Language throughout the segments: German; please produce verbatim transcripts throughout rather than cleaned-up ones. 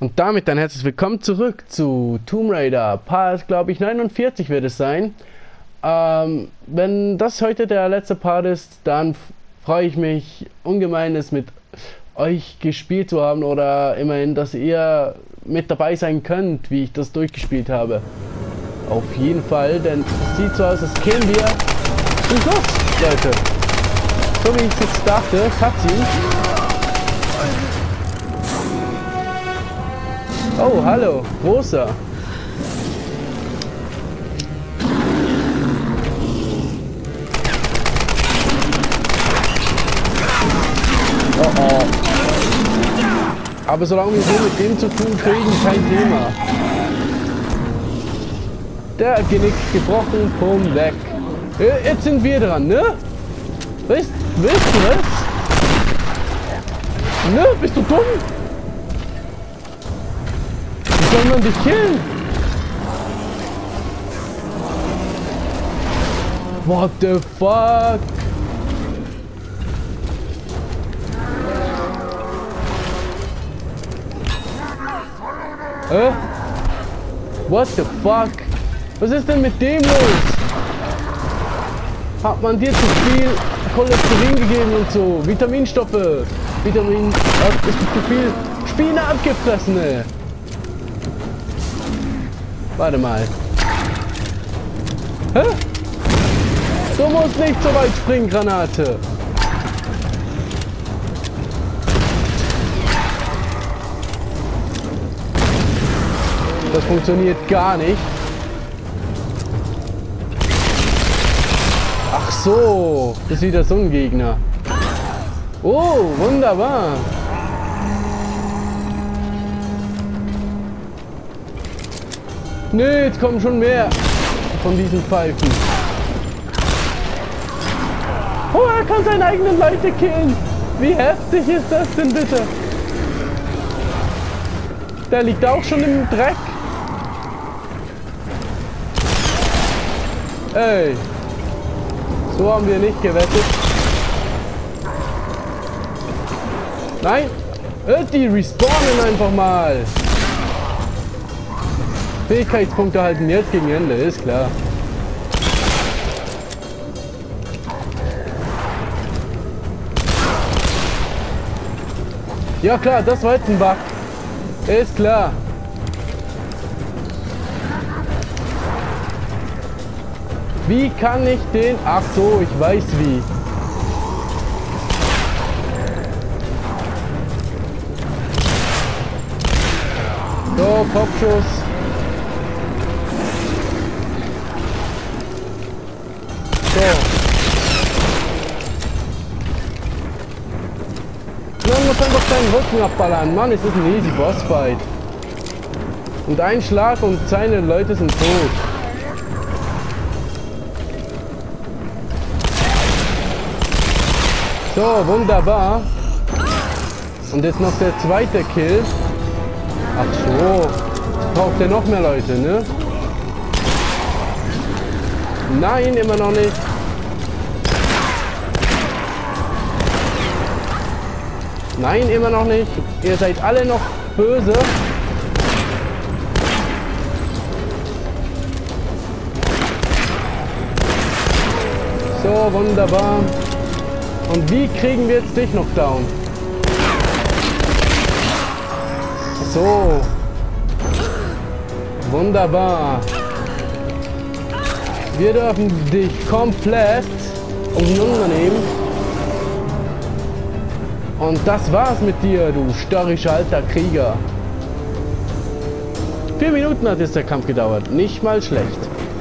Und damit dann herzlich willkommen zurück zu Tomb Raider. Part, glaube ich, neunundvierzig wird es sein. Ähm, wenn das heute der letzte Part ist, dann freue ich mich ungemein, es mit euch gespielt zu haben. Oder immerhin, dass ihr mit dabei sein könnt, wie ich das durchgespielt habe. Auf jeden Fall, denn es sieht so aus, als kämen wir zum Schluss, Leute. So wie ich jetzt dachte, Cutscene. Oh, hallo, Rosa. Oh oh. Aber solange wir so mit dem zu tun kriegen, kein Thema. Der Genick gebrochen, Pum, weg. Jetzt sind wir dran, ne? Weißt, willst du das? Ne? Bist du dumm? Wie soll man dich killen? What the fuck? Hä? What the fuck? Was ist denn mit dem los? Hat man dir zu viel Cholesterin gegeben und so? Vitaminstoffe. Vitamin... Es gibt zu viel Spinat gefressen, ey. Warte mal. Hä? Du musst nicht so weit springen, Granate. Das funktioniert gar nicht. Ach so, das ist wieder so ein Gegner. Oh, wunderbar. Nee, jetzt kommen schon mehr von diesen Pfeifen. Oh, er kann seine eigenen Leute killen. Wie heftig ist das denn bitte? Der liegt auch schon im Dreck. Ey. So haben wir nicht gewettet. Nein. Die respawnen einfach mal. Fähigkeitspunkte halten jetzt gegen Ende, ist klar. Ja klar, das war jetzt ein Bug. Ist klar. Wie kann ich den... Ach so, ich weiß wie. So, Kopfschuss. So. Man muss einfach seinen Rücken abballern. Mann, es ist ein easy Bossfight. Und ein Schlag und seine Leute sind tot. So, wunderbar. Und jetzt noch der zweite Kill. Ach so. Jetzt braucht er noch mehr Leute, ne? Nein, immer noch nicht. Nein, immer noch nicht. Ihr seid alle noch böse. So, wunderbar. Und wie kriegen wir jetzt dich noch down? So. Wunderbar. Wir dürfen dich komplett auseinandernehmen. Und das war's mit dir, du störrischer alter Krieger. Vier Minuten hat jetzt der Kampf gedauert. Nicht mal schlecht.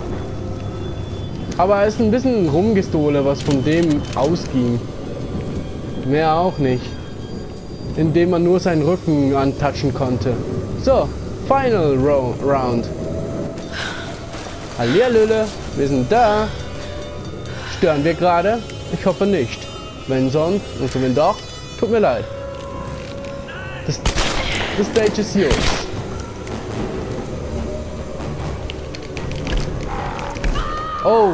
Aber es ist ein bisschen Rumgestohle, was von dem ausging. Mehr auch nicht. Indem man nur seinen Rücken antatschen konnte. So, Final Round. Hallihallöle, wir sind da. Stören wir gerade? Ich hoffe nicht. Wenn sonst, und wenn doch, tut mir leid. Das, das Stage ist yours. Oh.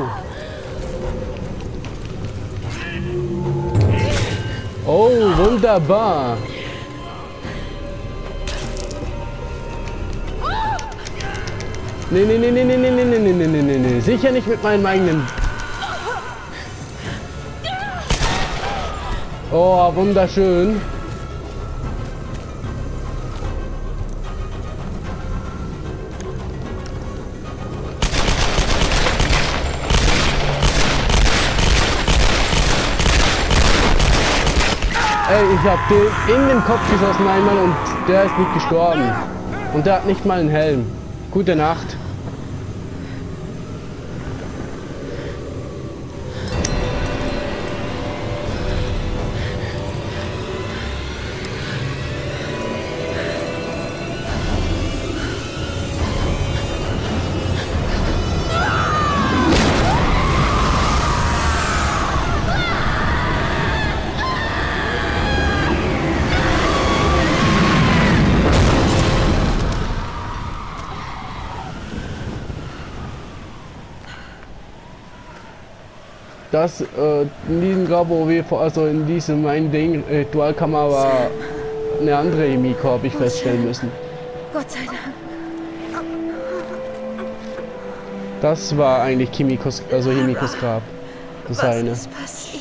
Oh, wunderbar. Nee, nee, nee, nee, nee, nee, nee, nee, nee, nee, nee, nee. Sicher nicht mit meinem eigenen... Oh, wunderschön. Ey, ich hab den in den Kopf geschossen einmal und der ist nicht gestorben. Und der hat nicht mal einen Helm. Gute Nacht. Das, äh, in diesem Grab, wo wir, vor- also in diesem mein Ding, Ritualkammer war eine andere Himiko, habe ich feststellen müssen. Gott sei Dank. Das war eigentlich Kimikos, also Himikos Grab. Das Was eine. ist passiert?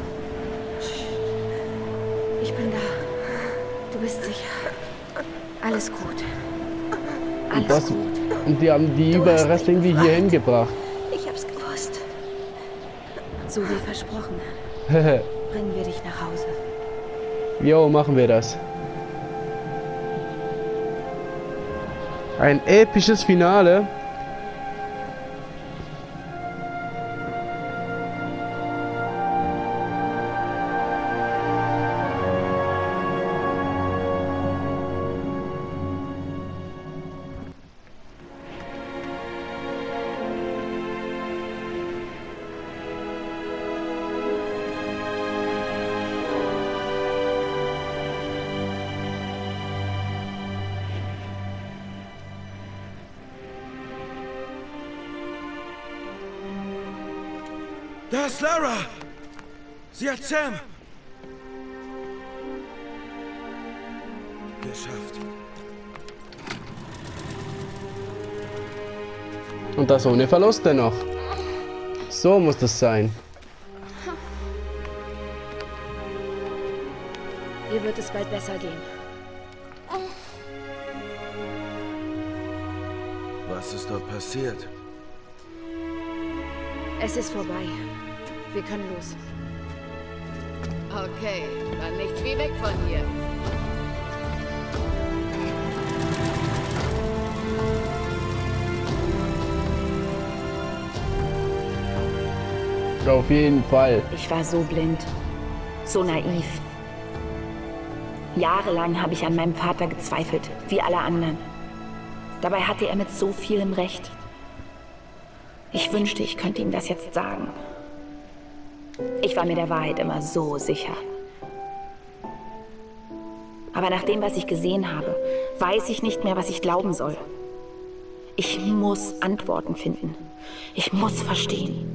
Ich bin da. Du bist sicher. Alles gut. Alles Und, das, gut. und die haben die Du hast Überreste mich irgendwie befreit. hier hingebracht. Ich hab's gewusst. So wie versprochen. Hehe. Bringen wir dich nach Hause. Jo, machen wir das. Ein episches Finale. Da ist Lara! Sie hat Sam! Geschafft. Und das ohne Verlust dennoch. So muss das sein. Dir wird es bald besser gehen. Was ist dort passiert? Es ist vorbei. Wir können los. Okay, dann nichts wie weg von hier. Auf jeden Fall. Ich war so blind, so naiv. Jahrelang habe ich an meinem Vater gezweifelt, wie alle anderen. Dabei hatte er mit so vielem recht. Ich wünschte, ich könnte ihm das jetzt sagen. Ich war mir der Wahrheit immer so sicher. Aber nach dem, was ich gesehen habe, weiß ich nicht mehr, was ich glauben soll. Ich muss Antworten finden. Ich muss verstehen.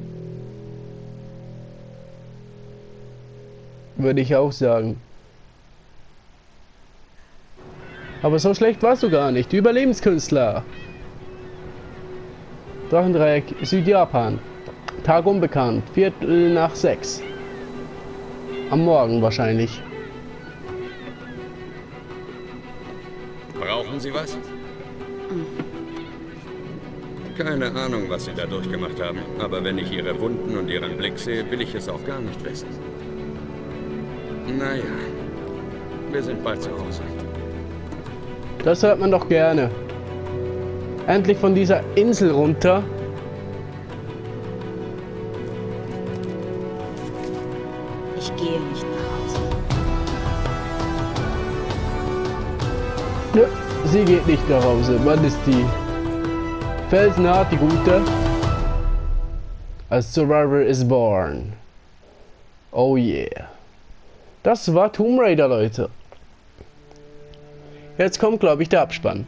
Würde ich auch sagen. Aber so schlecht warst du gar nicht. Überlebenskünstler. Drachendreieck, Südjapan. Tag unbekannt. Viertel nach sechs. Am Morgen wahrscheinlich. Brauchen Sie was? Keine Ahnung, was Sie da durchgemacht haben. Aber wenn ich Ihre Wunden und Ihren Blick sehe, will ich es auch gar nicht wissen. Naja, wir sind bald zu Hause. Das hört man doch gerne. Endlich von dieser Insel runter. Ich gehe nicht nach Hause. Nö, sie geht nicht nach Hause. Wann ist die? Felsenhart, die Gute. A Survivor is born. Oh yeah. Das war Tomb Raider, Leute. Jetzt kommt, glaube ich, der Abspann.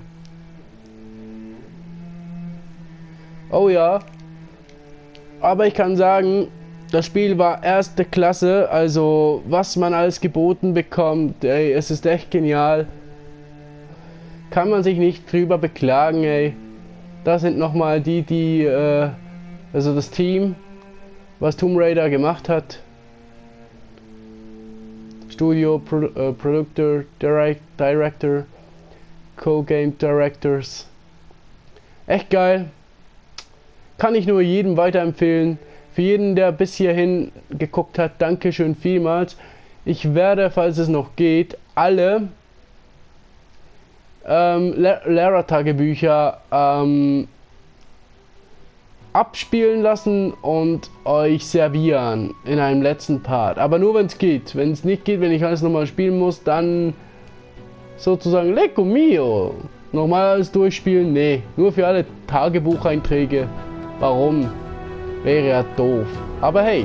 Oh ja. Aber ich kann sagen, das Spiel war erste Klasse. Also, was man alles geboten bekommt, ey, es ist echt genial. Kann man sich nicht drüber beklagen, ey. Da sind nochmal die, die, äh, also das Team, was Tomb Raider gemacht hat. Studio, Pro äh, Producer, Direct Director, Co-Game Directors. Echt geil. Kann ich nur jedem weiterempfehlen. Für jeden, der bis hierhin geguckt hat, Dankeschön vielmals. Ich werde, falls es noch geht, alle ähm, Lara-Tagebücher ähm, abspielen lassen und euch servieren in einem letzten Part. Aber nur wenn es geht. Wenn es nicht geht, wenn ich alles nochmal spielen muss, dann sozusagen Lecco Mio. Nochmal alles durchspielen? Nee, nur für alle Tagebucheinträge. Warum? Wäre ja doof. Aber hey.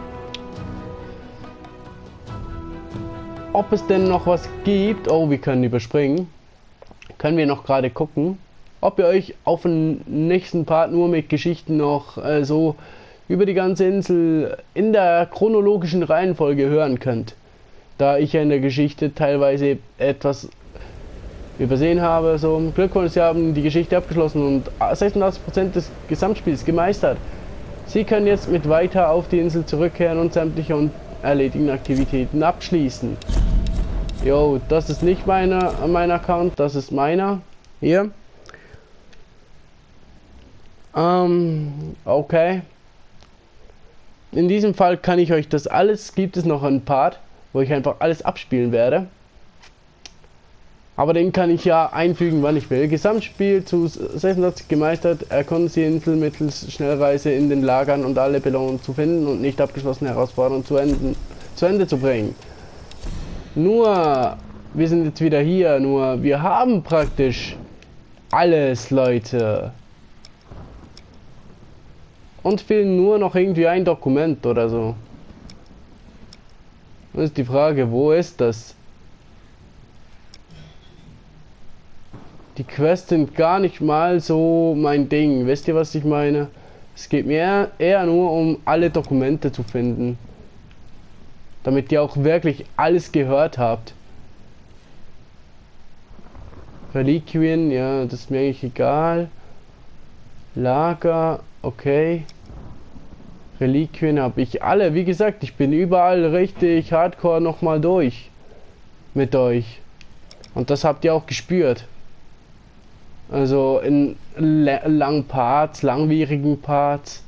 Ob es denn noch was gibt, oh, wir können überspringen, können wir noch gerade gucken, ob ihr euch auf den nächsten Part nur mit Geschichten noch äh, so über die ganze Insel in der chronologischen Reihenfolge hören könnt. Da ich ja in der Geschichte teilweise etwas übersehen habe. So, Glückwunsch, Sie haben die Geschichte abgeschlossen und sechsundachtzig Prozent des Gesamtspiels gemeistert. Sie können jetzt mit weiter auf die Insel zurückkehren und sämtliche und erledigten Aktivitäten abschließen. Jo, das ist nicht meiner, mein Account, das ist meiner. Hier. Ähm, okay. In diesem Fall kann ich euch das alles, gibt es noch einen Part, wo ich einfach alles abspielen werde. Aber den kann ich ja einfügen, wann ich will. Gesamtspiel zu sechsundachtzig gemeistert, erkunden Sie die Insel mittels Schnellreise in den Lagern und alle Belohnungen zu finden und nicht abgeschlossene Herausforderungen zu, enden, zu Ende zu bringen. Nur, wir sind jetzt wieder hier, nur wir haben praktisch alles, Leute. Uns fehlen nur noch irgendwie ein Dokument oder so. Das ist die Frage, wo ist das? Die Quests sind gar nicht mal so mein Ding. Wisst ihr, was ich meine? Es geht mir eher nur um alle Dokumente zu finden. Damit ihr auch wirklich alles gehört habt. Reliquien, ja, das ist mir eigentlich egal. Lager, okay. Reliquien habe ich alle. Wie gesagt, ich bin überall richtig hardcore nochmal durch. Mit euch. Und das habt ihr auch gespürt. Also in langen Parts, langwierigen Parts.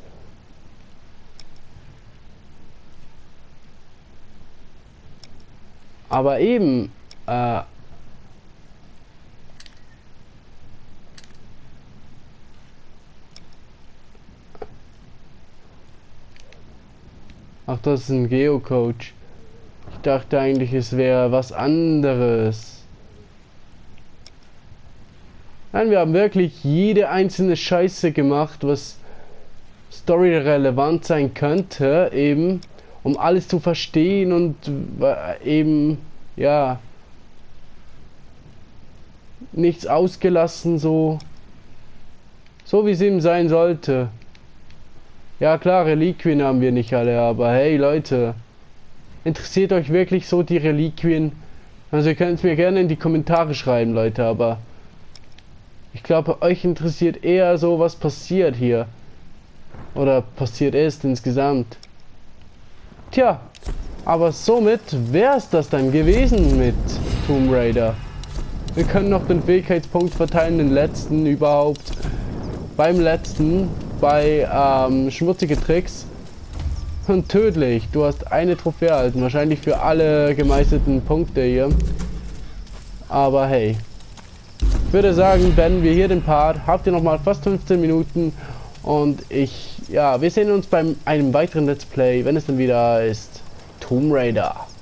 Aber eben, äh, ach, das ist ein Geocoach. Ich dachte eigentlich, es wäre was anderes. Nein, wir haben wirklich jede einzelne Scheiße gemacht, was storyrelevant sein könnte, eben, um alles zu verstehen und eben, ja, nichts ausgelassen, so, so wie es eben sein sollte. Ja klar, Reliquien haben wir nicht alle, aber hey Leute, interessiert euch wirklich so die Reliquien? Also ihr könnt es mir gerne in die Kommentare schreiben, Leute, aber ich glaube, euch interessiert eher so, was passiert hier. Oder passiert ist insgesamt. Tja, aber somit wäre es das dann gewesen mit Tomb Raider. Wir können noch den Fähigkeitspunkt verteilen, den letzten überhaupt. Beim letzten, bei ähm, schmutzige Tricks. Und tödlich, du hast eine Trophäe erhalten. Wahrscheinlich für alle gemeisterten Punkte hier. Aber hey. Ich würde sagen, beenden wir hier den Part. Habt ihr noch mal fast fünfzehn Minuten. Und ich, ja, wir sehen uns bei einem weiteren Let's Play, wenn es dann wieder ist. Tomb Raider.